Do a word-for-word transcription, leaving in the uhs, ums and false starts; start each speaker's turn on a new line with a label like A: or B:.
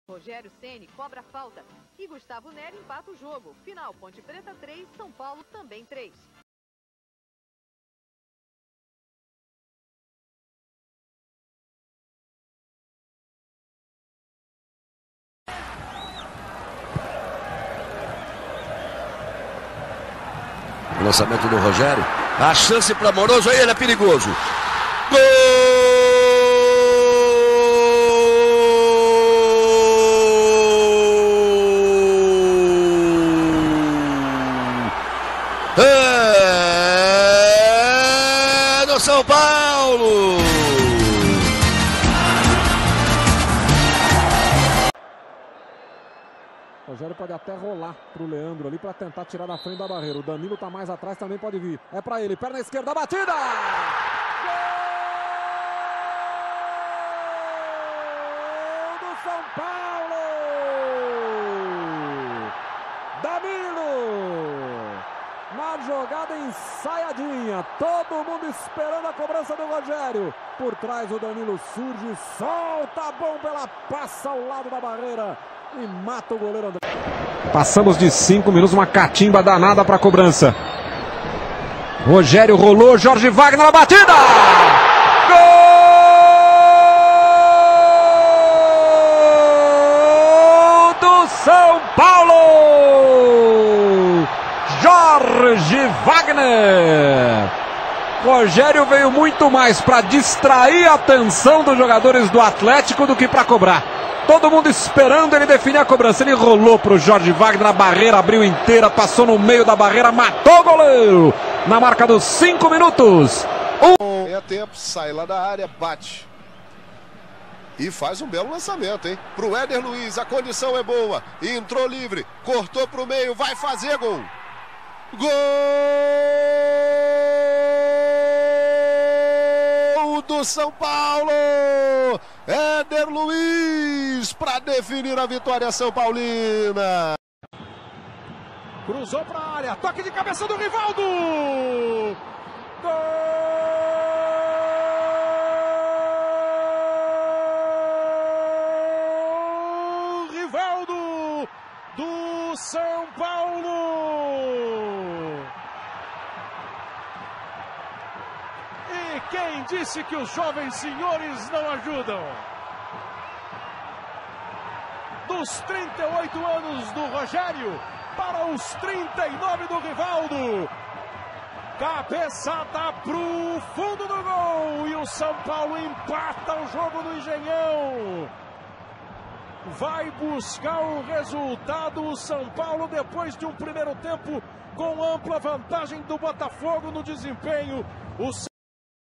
A: Rogério Ceni cobra falta e Gustavo Neri empata o jogo. Final, Ponte Preta três, São Paulo também três.
B: O lançamento do Rogério. A chance para Moroso, aí ele é perigoso. Gol! É do São Paulo!
C: O Rogério pode até rolar pro Leandro ali para tentar tirar da frente da barreira. O Danilo tá mais atrás, também pode vir. É para ele, perna esquerda, batida! Gol do São Paulo! Danilo! Na jogada ensaiadinha, todo mundo esperando a cobrança do Rogério. Por trás o Danilo surge, solta a bomba, ela passa ao lado da barreira e mata o goleiro André. Passamos de cinco minutos, uma catimba danada para a cobrança. Rogério rolou, Jorge Wagner na batida! Gol do São Paulo! Jorge Wagner! Rogério veio muito mais para distrair a atenção dos jogadores do Atlético do que para cobrar. Todo mundo esperando ele definir a cobrança. Ele rolou para o Jorge Wagner, a barreira abriu inteira, passou no meio da barreira, matou o goleiro. Na marca dos cinco minutos.
D: Um... É tempo, sai lá da área, bate. E faz um belo lançamento, hein? Pro Éder Luiz, a condição é boa. Entrou livre, cortou pro meio, vai fazer gol. Gol do São Paulo! Éder Luiz para definir a vitória São Paulina.
C: Cruzou para a área, toque de cabeça do Rivaldo! Gol! Rivaldo do São Paulo! E quem disse que os jovens senhores não ajudam? Dos trinta e oito anos do Rogério para os trinta e nove do Rivaldo. Cabeçada pro fundo do gol e o São Paulo empata o jogo no Engenhão. Vai buscar o resultado o São Paulo depois de um primeiro tempo com ampla vantagem do Botafogo no desempenho. O